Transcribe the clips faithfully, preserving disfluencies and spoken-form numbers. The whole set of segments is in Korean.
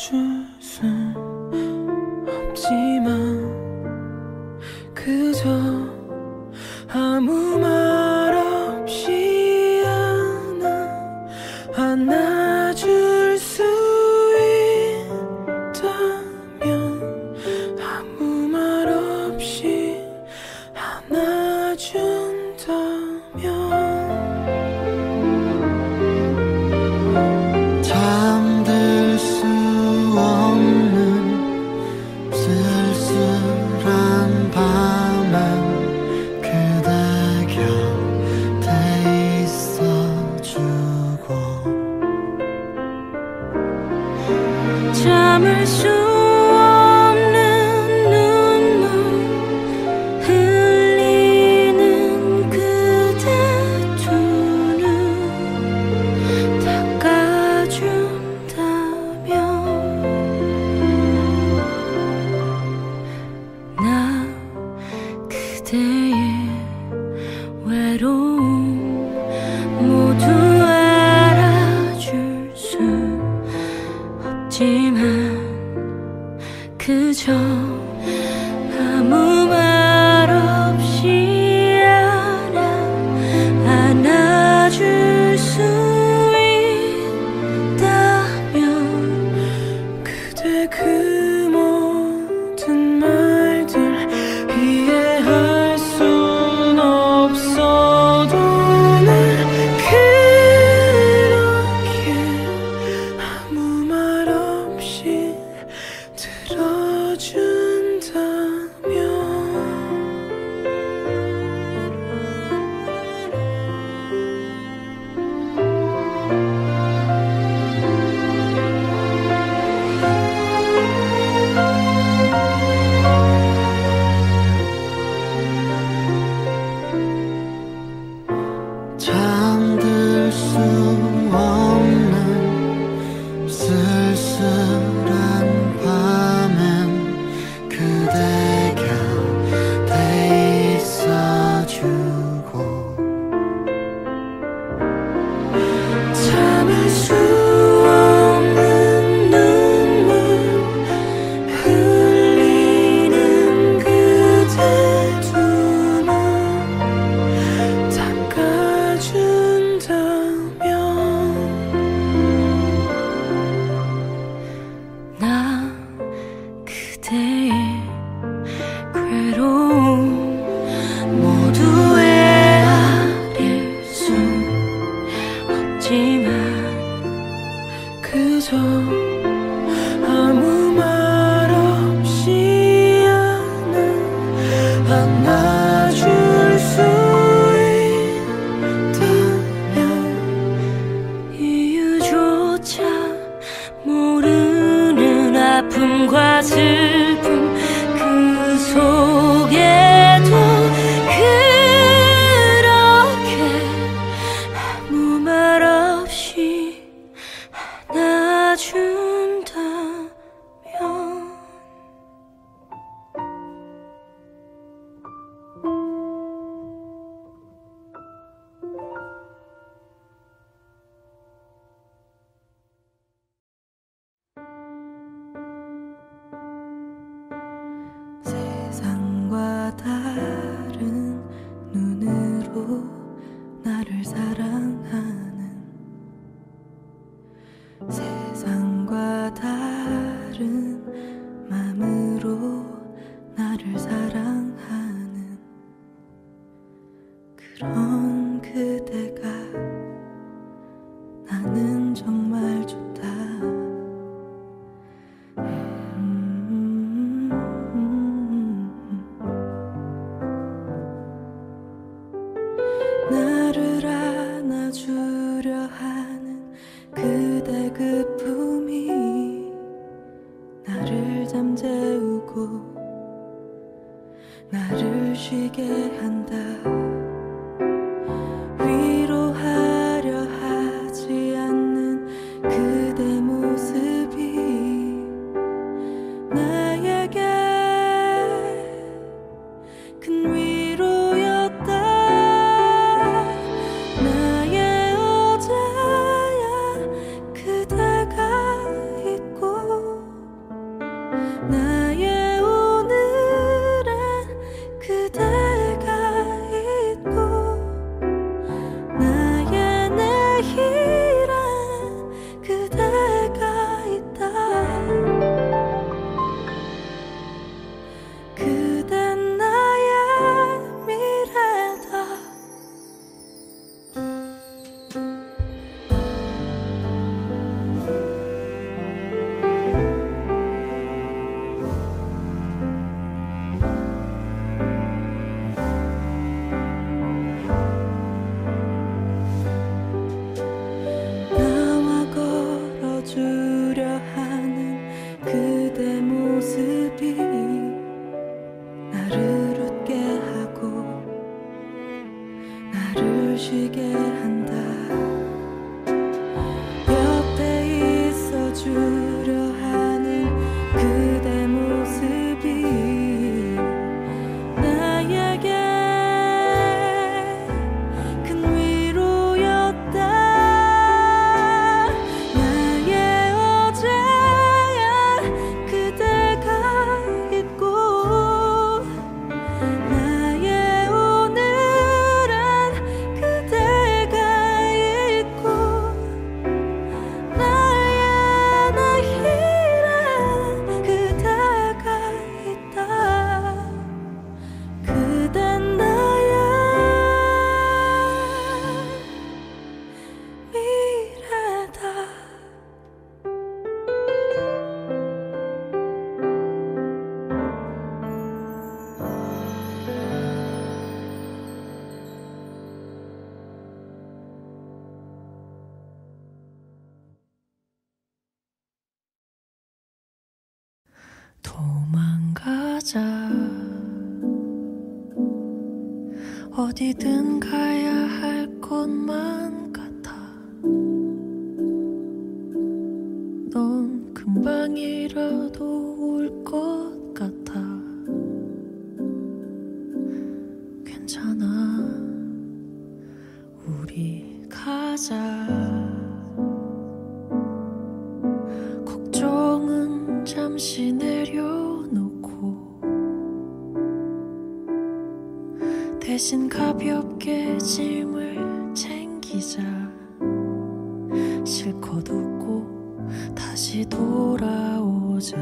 안아줄 순 없지만 그저 아무 말 없이 안아 안아줄 수 있다면 아무 말 없이 안아준다면 잠들 수 없는 쓸쓸한 밤엔 그대 곁에 있어주고 참을 수 없는 눈물 흘리는 그대 두 눈 닦아준다면 나 그대의 외로움 모두 알아줄 수 없지만 그저 아무 말 없이 알아 안아줄 수 있다면 그대 그 모든 말들 이해할 순 없어도 날 그렇게 아무 말 없이 들어준다면 잠들 수 없는 쓸쓸한 밤엔 그대 곁에 있어주고 참을 수 없는 눈물 흘리는 그대 두 눈 닦아준다면 나 그대의 괴로움 모두 헤아릴 순 없지만 그저 아무 말 없이 안아 안아줄 수 있다면 이유조차 모르는 아픔과 슬픔 그 속에도 그렇게 아무 말 없이 안아준다면 세상과 다른 눈으로 나를 사랑하는 세상과 다른 맘으로 나를 사랑하는 그런 그대가 나는 정말 좋다. 나를 안아주려 하는 그대 그 품이 나를 잠재우고 나를 쉬게 한다. 위로하려 하지 않는 그대 모습이 나에게 큰 위로였다. 나의 어제야 그대가 있고 주려 하는 그대 모습이 나를 웃게 하고 나를 쉬게 한다. 옆에 있어 주려 하는 그대 모습이 나에게 큰 위로였다. 나의 어제야 그대가 있고 나의 오늘은 그대가 있고 나의 내일은 그대가 있다. 그댄 나의 미래다. 도망가자. 어디든 가야 할 것만 같아. 넌 금방이라도 올 것 같아. 괜찮아, 우리 가자. 걱정은 잠시 내려놓고 대신 가볍게 짐을 챙기자. 실컷 웃고 다시 돌아오자.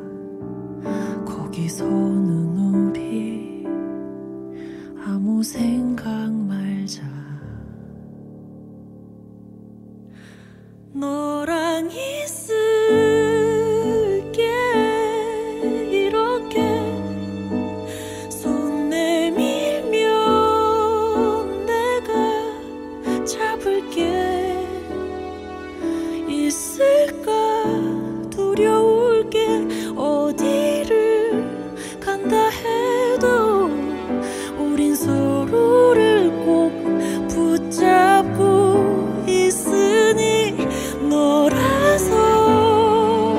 거기서는 우리 아무 생각 말자. 너랑 있을게 이렇게 손 내밀면 내가 잡을게. 있을까 두려울 게 어디를 간다 해도 우린 서로를 꼭 붙잡고 있으니 너라서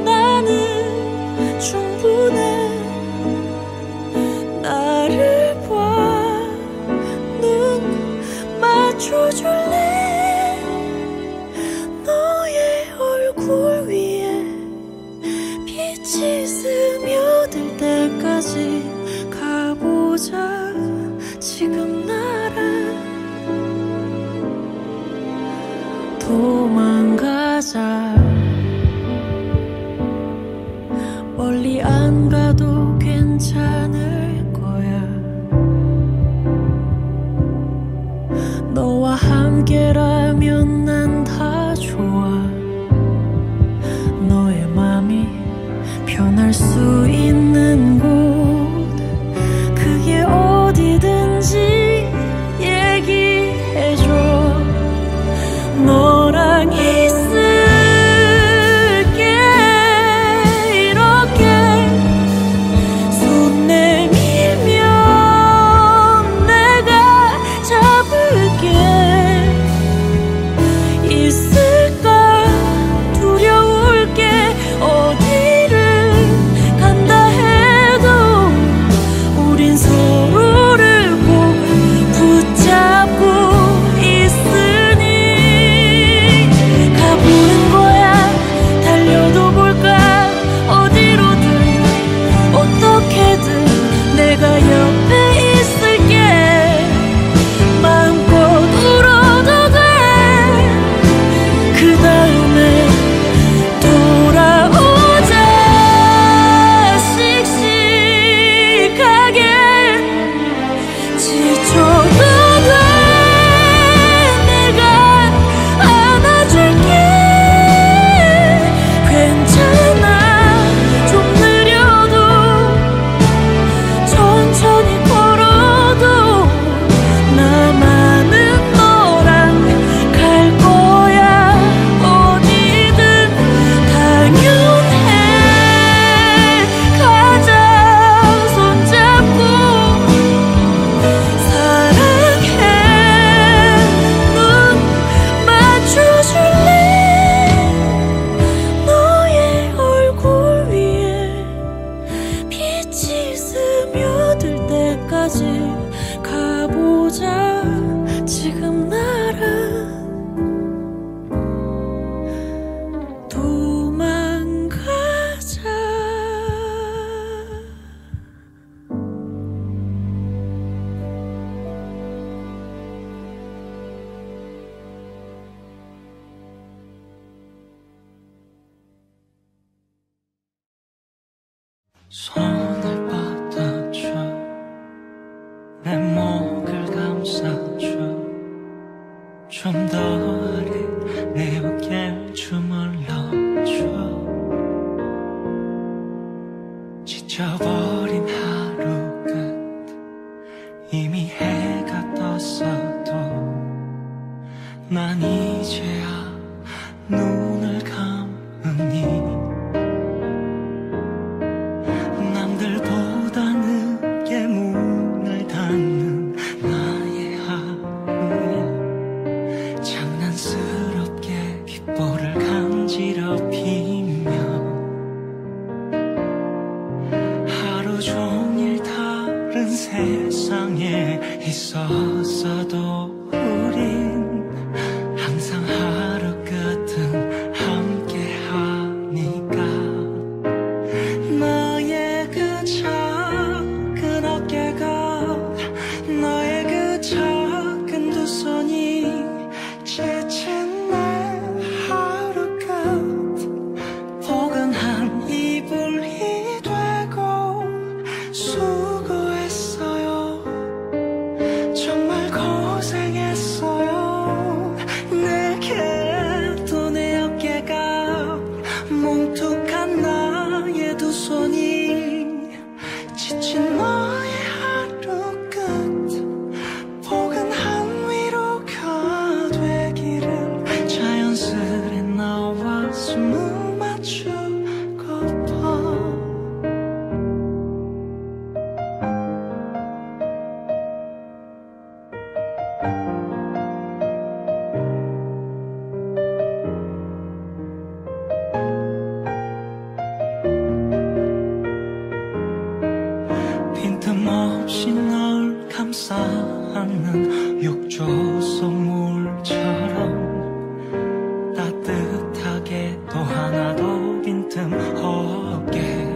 나는 충분해. 나를 봐, 눈 맞춰줄래. 너의 얼굴 위에 빛이 스며들 때까지 가보자. 지금 나랑 도망가자. 멀리 안 가도 괜찮을 거야. 너와 함께라면 난 다 좋아. 너의 맘이 변할 수 있는 곳 그게 어디든지 얘기해줘. 너랑 있을게 이렇게 손 내밀면 내가 잡을게. 있을까 두려울 게 어디를 간 손을 뻗어줘 내 목을 감싸줘 좀 더 아래 내 어깨를 주물러줘 지쳐버린 하루 끝 이미 해가 떴어도 난 이제야 눈을 감으니 남들보다 늦게 문을 닫는 나의 하루에 장난스럽게 귓볼을 간지럽히며 하루 종일 다른 세상에 있었어도 우린 항상 하루 끝은 함께 하니까 너의 그 작은 어깨가 너의 그 작은 두 손이 지친 내 하루 끝 포근한 이불이 되고 수고했어요 정말 고생했어요 내게도 내 어깨가 뭉툭한 나의 두 손이 지친 너의 하루 끝 포근한 위로가 되기를 자연스레 나와 숨을 맞추고파 빈틈없이 널 감싸 안는 욕조 속 물처럼 따뜻하게 또 하나도 빈틈없게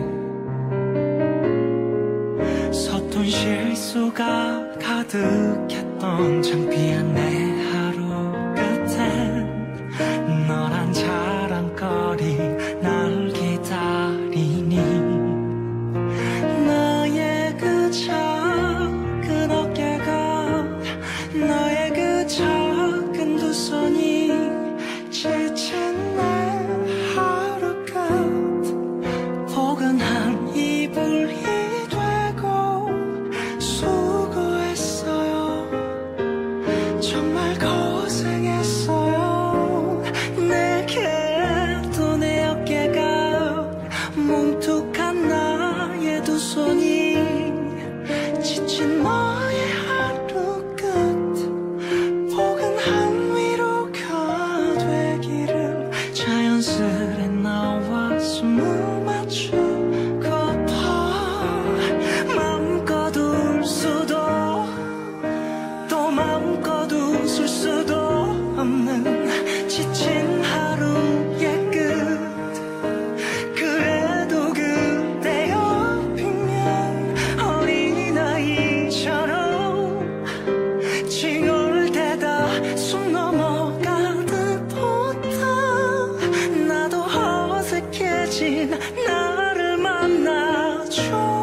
서툰 실수가 가득했던 창피한 내 하루 끝엔 너란 자랑거리 날 기다리니 너의 그 작은 어깨가 너의 그 작은 두 손이 지친 내 하루 끝 포근한 이불이 되고 수고했어요 정말 고생했어요 내게도 내 어깨가 뭉툭한 나의 두 손이 지친 너의 하루 끝 포근한 위로가 되기를 자연스레 나와 숨을 맞추고파 마음껏 울 수도 또 마음껏 웃을 수도 없는 지친 하루의 끝 그래도 그대 옆이면 어린아이처럼 칭얼대다 숨 넘어가듯 보다 나도 어색해진 나를 만나줘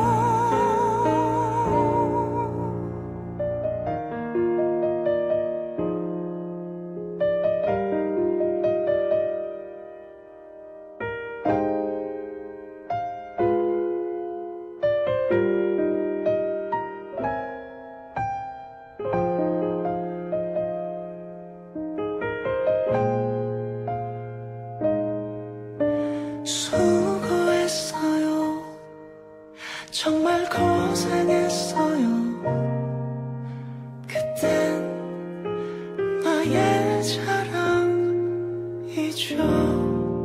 수고했어요 정말 고생했어요 그땐 나의 자랑이죠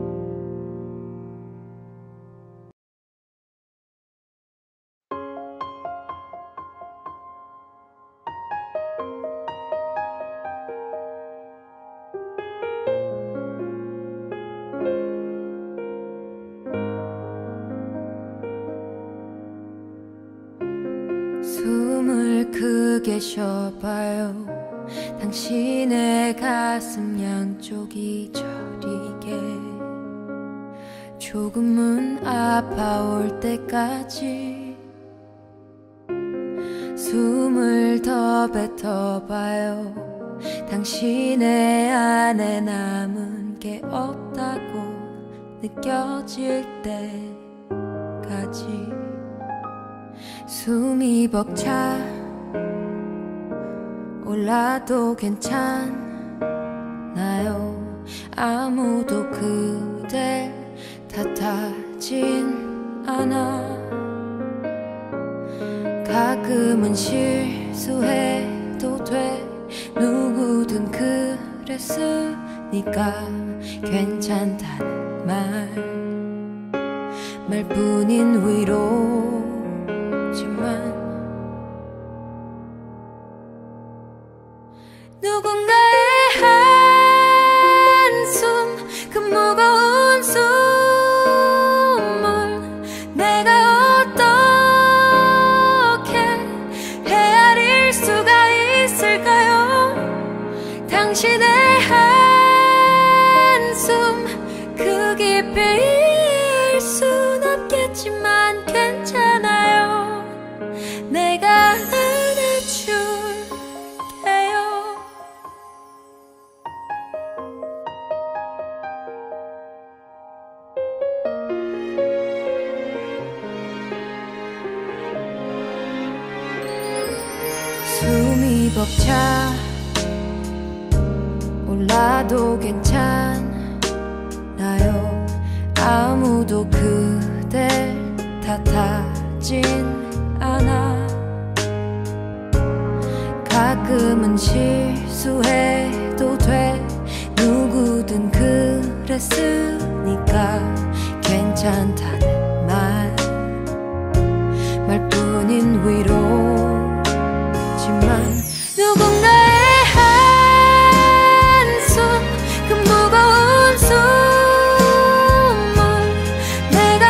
숨을 크게 쉬어봐요 당신의 가슴 양쪽이 저리게 조금은 아파올 때까지 숨을 더 뱉어봐요. 당신의 안에 남은 게 없다고 느껴질 때까지 숨이 벅차 올라도 괜찮나요? 아무도 그댈 탓하진 않아. 가끔은 실수해도 돼. 누구든 그랬으니까 괜찮단 말 말뿐인 위로지만 누군가의 한숨 그 무거운 숨을 내가 어떻게 헤아릴 수가 있을까요? 당신의 한숨 그 깊이일 순 없겠지만 괜찮아요. 내가 안아줄게요. 숨이 벅차 올라도 괜찮나요? 아무도 그댈 탓하진 않아. 가끔은 실수해도 돼. 누구든 그랬으니까 괜찮다는 말 말뿐인 위로지만 누군가의 한숨 그 무거운 숨을 내가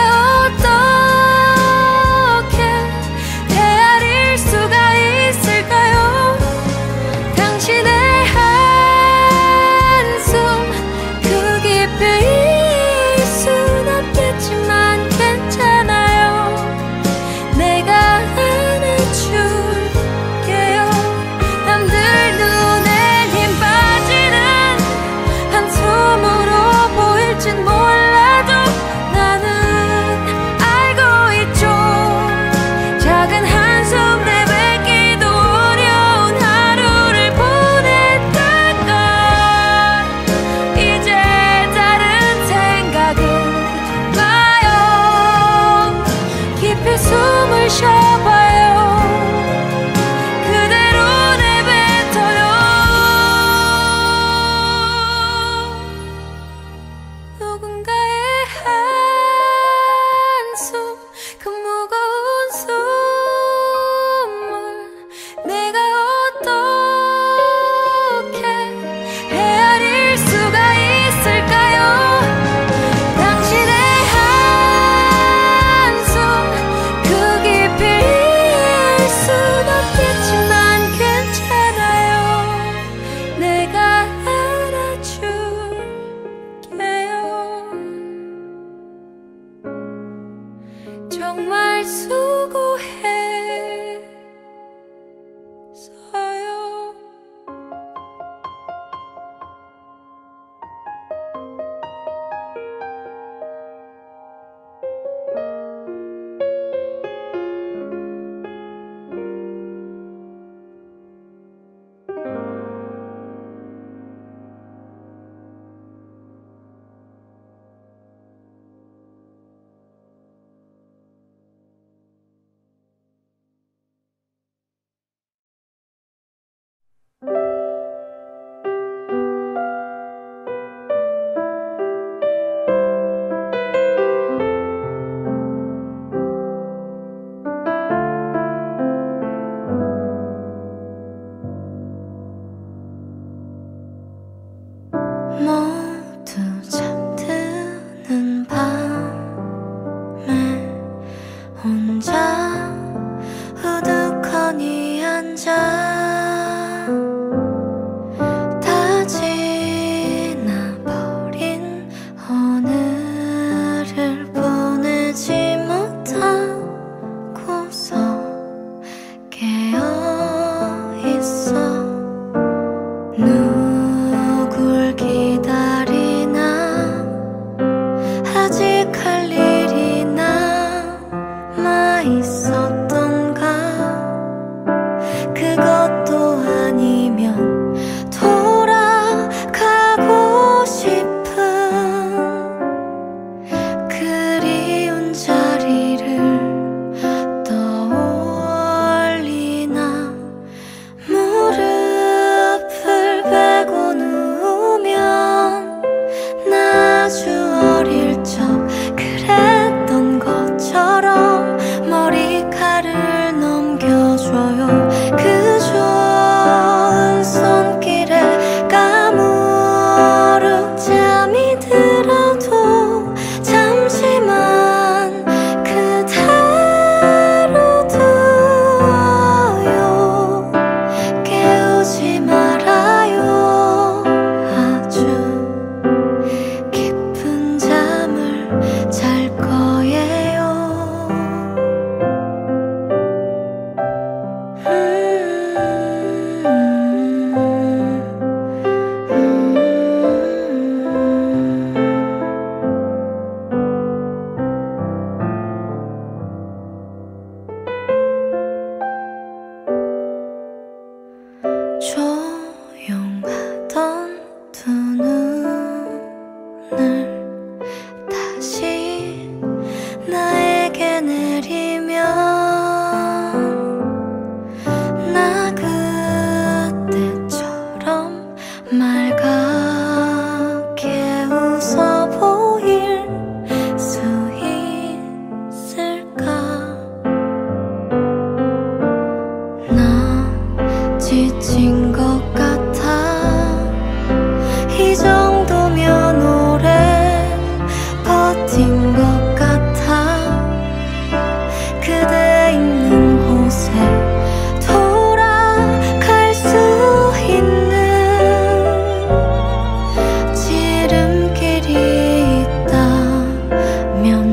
어떻게 헤아릴 수가 있을까요? 당신의 한숨 그 깊이일 순 없겠지만 괜찮아요. 내가 안아줄게요. 남들 눈엔 힘 빠지는 한숨으로 보일진 몰라도 나는 알고 있죠. 작은 한숨 내뱉기도 어려운 하루를 보냈다가 이제 다른 생각은 나요. 깊이 숨을 쉬어봐요. 그대로 내뱉어요. 누군가의 한숨 그 무거운 숨을 내가 어떻게 헤아릴 수가 있을까요? 당신의 한숨 그 깊이일 순 없겠지만 괜찮아요. 내가 안아줄게요. 정말 수고했어요.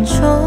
좀